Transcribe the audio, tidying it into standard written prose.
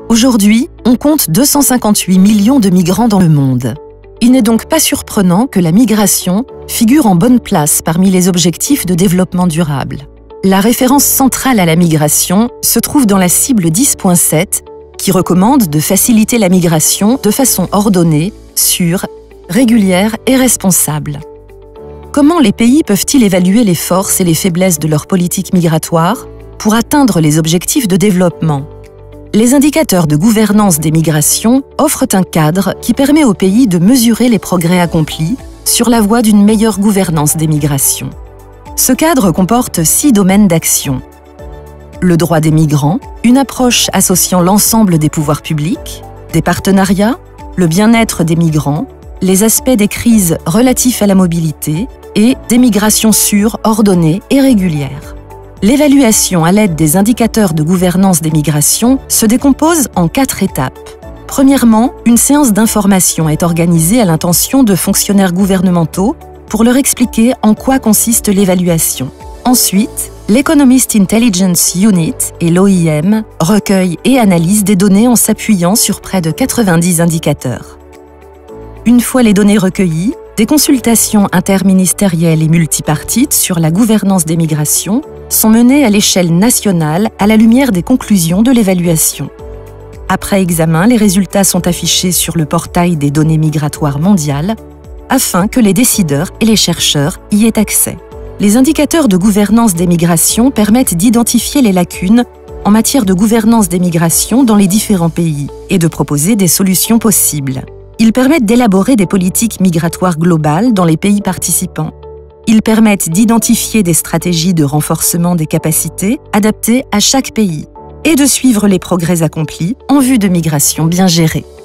Aujourd'hui, on compte 258 millions de migrants dans le monde. Il n'est donc pas surprenant que la migration figure en bonne place parmi les objectifs de développement durable. La référence centrale à la migration se trouve dans la cible 10.7 qui recommande de faciliter la migration de façon ordonnée, sûre, régulière et responsable. Comment les pays peuvent-ils évaluer les forces et les faiblesses de leur politique migratoire pour atteindre les objectifs de développement? Les indicateurs de gouvernance des migrations offrent un cadre qui permet aux pays de mesurer les progrès accomplis sur la voie d'une meilleure gouvernance des migrations. Ce cadre comporte 6 domaines d'action. Le droit des migrants, une approche associant l'ensemble des pouvoirs publics, des partenariats, le bien-être des migrants, les aspects des crises relatifs à la mobilité et des migrations sûres, ordonnées et régulières. L'évaluation à l'aide des indicateurs de gouvernance des migrations se décompose en 4 étapes. Premièrement, une séance d'information est organisée à l'intention de fonctionnaires gouvernementaux pour leur expliquer en quoi consiste l'évaluation. Ensuite, l'Economist Intelligence Unit et l'OIM recueillent et analysent des données en s'appuyant sur près de 90 indicateurs. Une fois les données recueillies, des consultations interministérielles et multipartites sur la gouvernance des migrations sont menées à l'échelle nationale à la lumière des conclusions de l'évaluation. Après examen, les résultats sont affichés sur le portail des données migratoires mondiales afin que les décideurs et les chercheurs y aient accès. Les indicateurs de gouvernance des migrations permettent d'identifier les lacunes en matière de gouvernance des migrations dans les différents pays et de proposer des solutions possibles. Ils permettent d'élaborer des politiques migratoires globales dans les pays participants. Ils permettent d'identifier des stratégies de renforcement des capacités adaptées à chaque pays et de suivre les progrès accomplis en vue de migrations bien gérées.